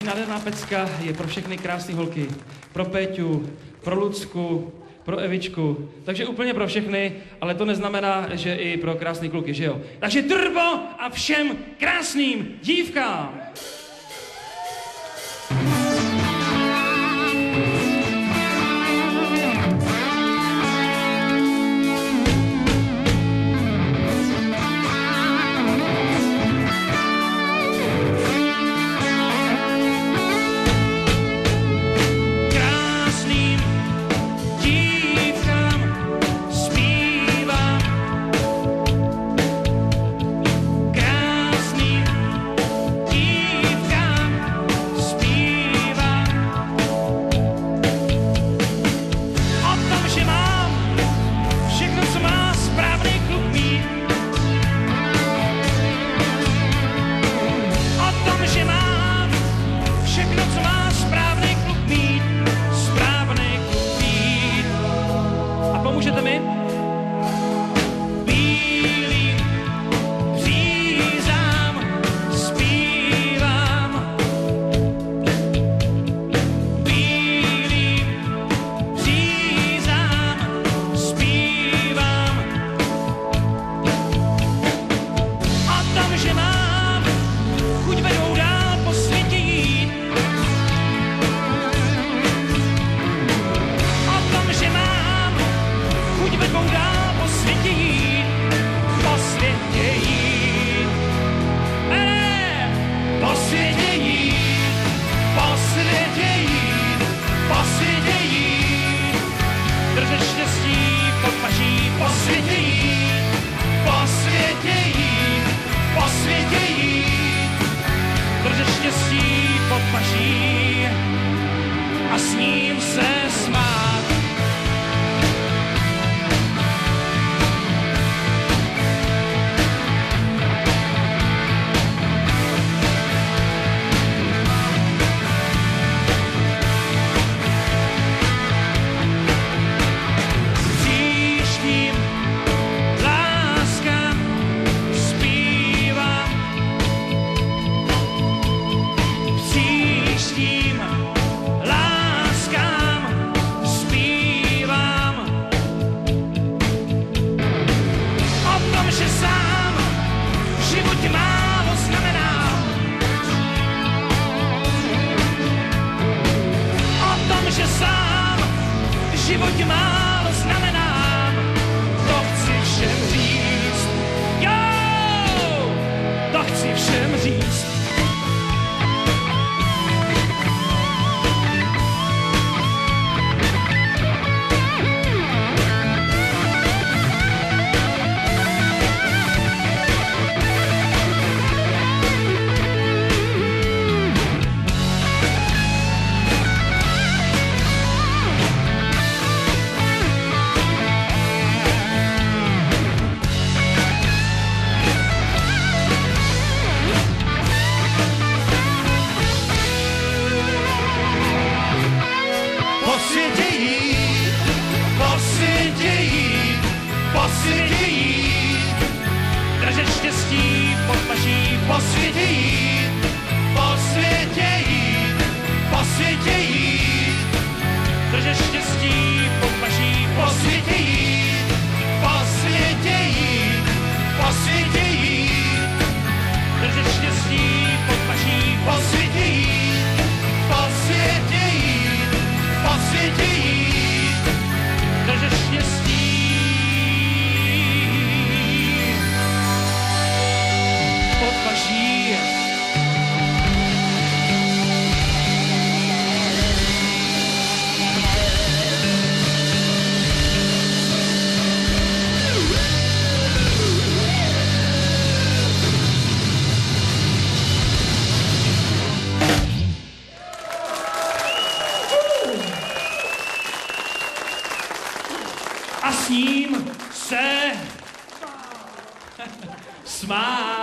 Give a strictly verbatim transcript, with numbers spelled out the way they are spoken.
Nádherná pecka je pro všechny krásné holky. Pro Péťu, pro Lucku, pro Evičku. Takže úplně pro všechny, ale to neznamená, že i pro krásný kluky, že jo? Takže turbo a všem krásným dívkám! A s ním se smát. Příštím láskám zpívám. Příštím láskám zpívám. O tom, že sám v životě málo znamená. O tom, že sám v životě málo znamená. To chci všem říct. Jo, to chci všem říct. Po světě jít, po světě jít, po světě jít, držet štěstí pod paží, po světě jít, po světě jít, po světě jít, držet štěstí pod paží, po světě jít, po světě jít, po světě jít, držet štěstí pod paží, po světě jít, po světě jít, po světě jít, držet štěstí pod paží. A s ním se smát.